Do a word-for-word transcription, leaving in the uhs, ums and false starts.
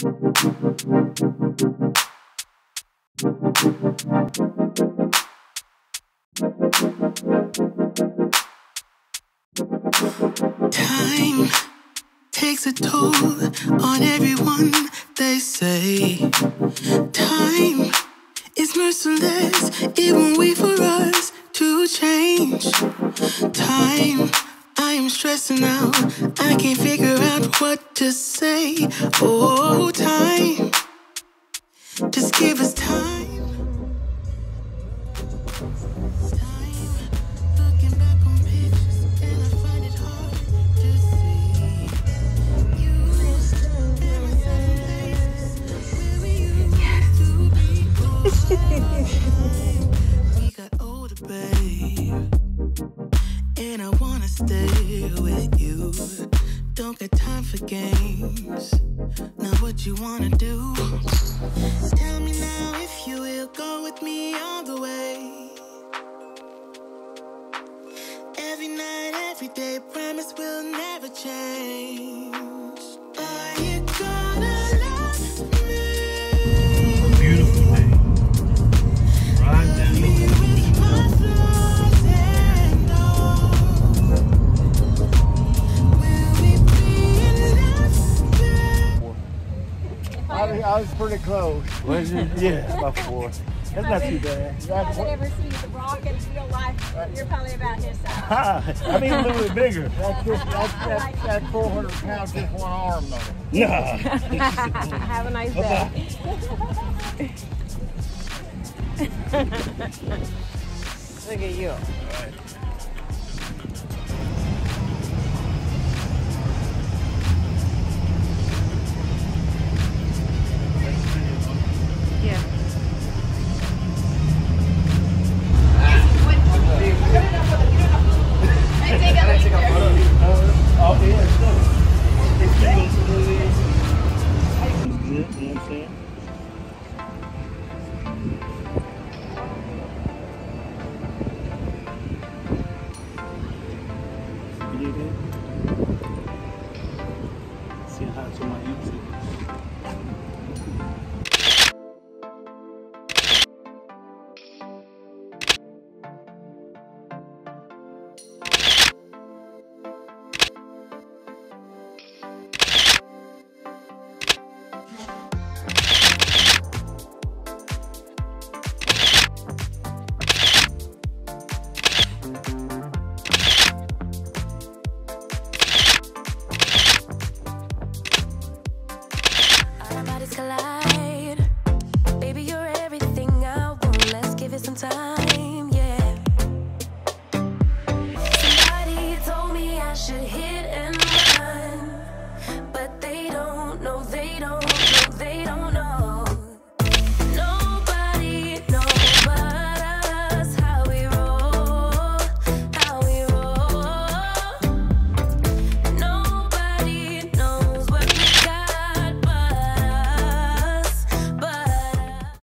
Time takes a toll on everyone, they say. Time is merciless, it won't wait for us to change. Time, I am stressing out, I can't figure out what to say. Oh, time, just give us time. We got older, babe, and I wanna stay with you. Don't got time for games. Now what you wanna do? Tell me now if you will go with me all the way. Every night, every day, promise we'll never change. Are you gonna love me? Beautiful day. Right down the I was, I was pretty close. Was you? Yeah, about four. That's not too bad. If I had ever seen the Rock in real life, you're probably about his size. I mean, a little bit bigger. That's just that's that's, that's four hundred pounds, just one arm though. No. Have a nice day. Look at you. Yeah. Oh, yeah, it's good. It's good. It's good, you know what I'm saying? You did it? See how to my YouTube.